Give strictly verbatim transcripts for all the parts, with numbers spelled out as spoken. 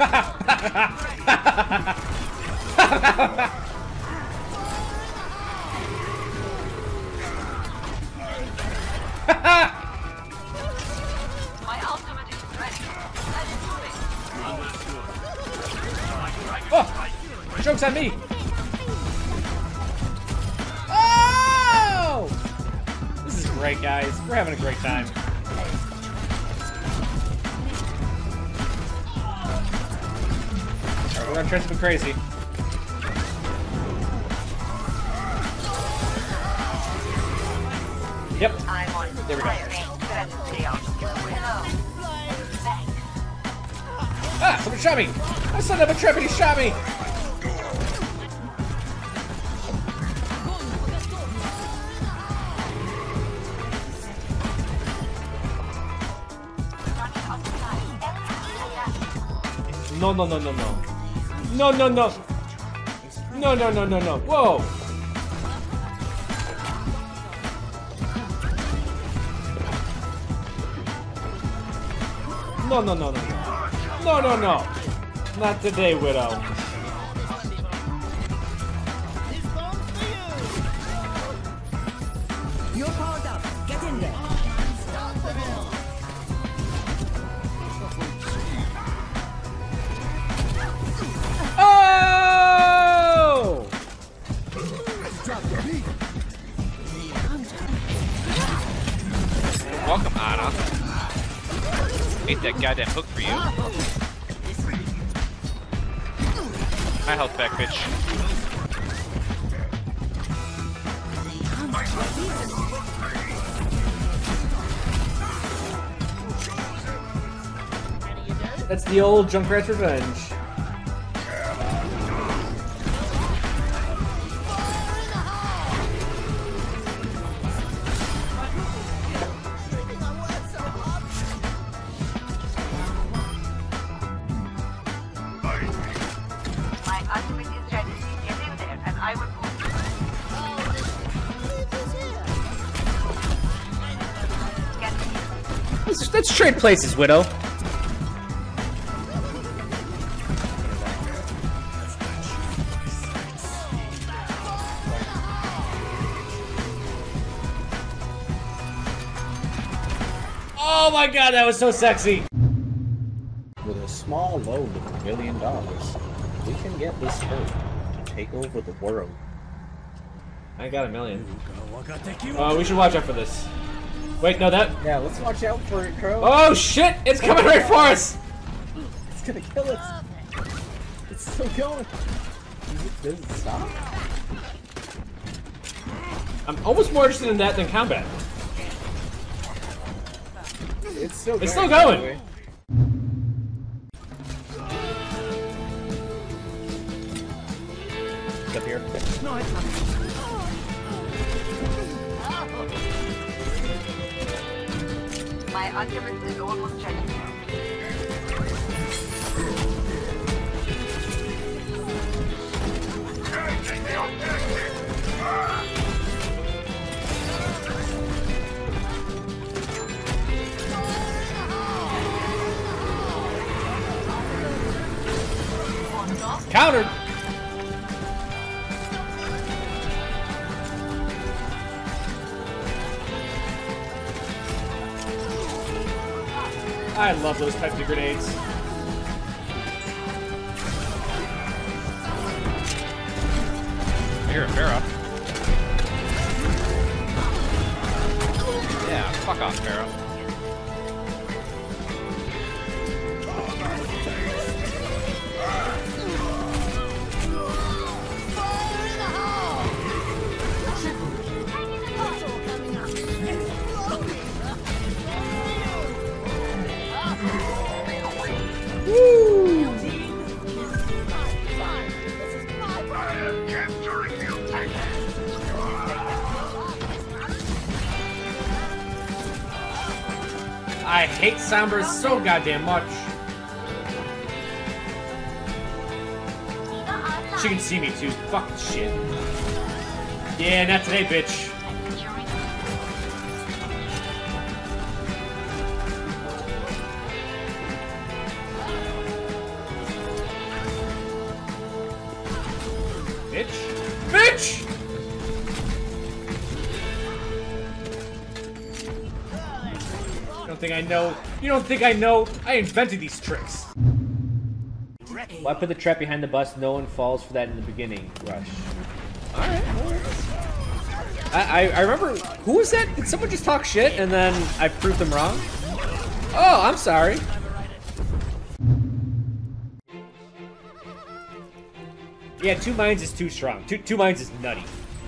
ultimate is ready. That is moving. Oh! Joke's on me! Oh! This is great, guys. We're having a great time. Alright, we're gonna try something crazy. Yep. There we go. Ah! Someone shot me! I son of a trip and he shot me! No, no, no, no, no. No, no, no. No, no, no, no, no. Whoa! No, no, no, no, no. No, no, no. Not today, Widow. You're powered up. Get in there. Oh! Welcome, Anna. Ate that goddamn hook for you. My health back, bitch. That's the old Junkrat's revenge. Let's, let's trade places, Widow. Oh my god, that was so sexy! With a small loan of a million dollars, we can get this herd to take over the world. I got a million. Oh, uh, we should watch out for this. Wait, no, that. Yeah, let's watch out for it, Crow. Oh shit! It's coming right for us! It's gonna kill us. It's still going. Does it stop? I'm almost more interested in that than combat. It's still going. It's still going. It's up here. No, it's not. My argument is almost ready. Countered! I love those types of grenades. I hear a Pharah. Yeah, fuck off, Pharah. I hate Sombra so goddamn much. She can see me too. Fucking shit. Yeah, not today, bitch. think I know? You don't think I know? I invented these tricks. Why put the trap behind the bus? No one falls for that in the beginning. Rush. Alright. I, I, I remember, who was that? Did someone just talk shit and then I proved them wrong? Oh, I'm sorry. Yeah, two minds is too strong. Two, two minds is nutty.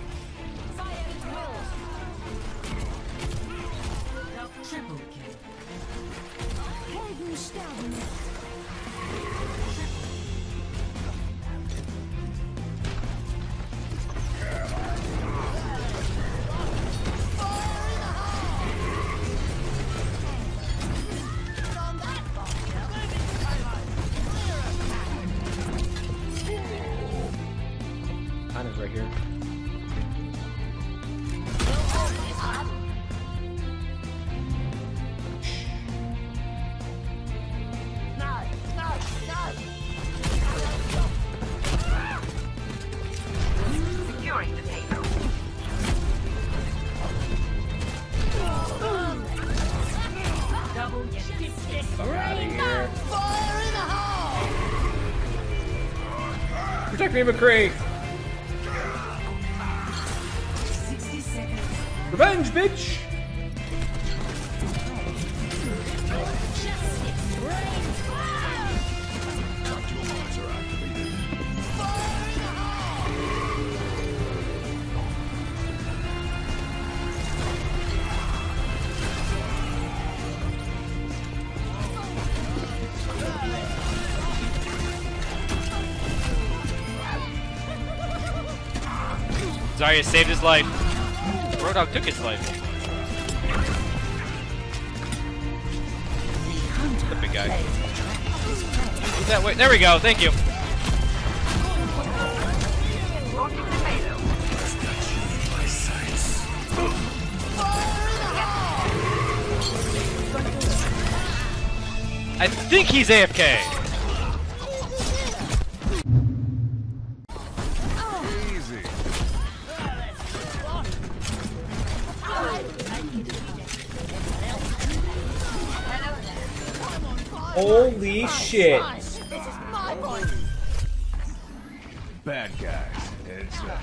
Anna's right here. Securing the payload. Double stick. Out of here. Protect me, McCree. Revenge, bitch! Zarya saved his life. Roadhog took his life. The big guy. Move that way. There we go. Thank you. I think he's A F K. Holy shit. Bad guys. Heads up.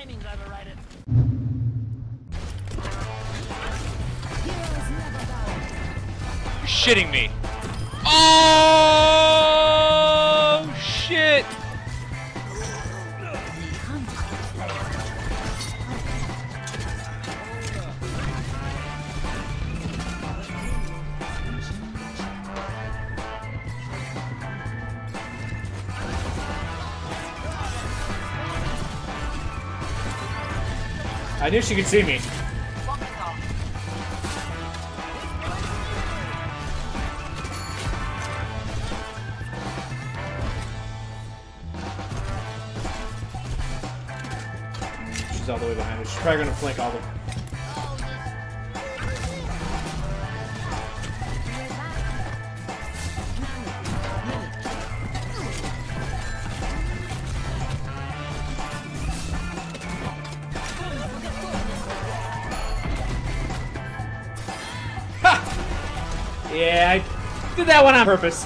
You're shitting me. Oh shit. I knew she could see me. She's all the way behind us. She's probably gonna flank all the. Yeah, I did that one on purpose.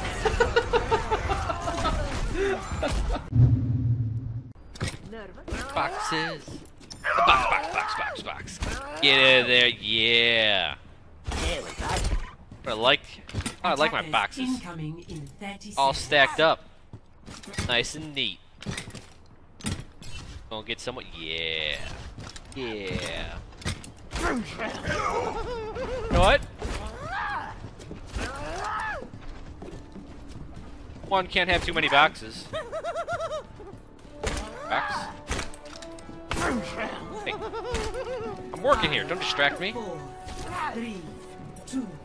Boxes. Box, box, box, box, box. Get in there, yeah. But I like, I like my boxes. All stacked up, nice and neat. Gonna get someone, yeah, yeah. You know what? One can't have too many boxes. Box. Hey. I'm working here, don't distract me. Four, three, two,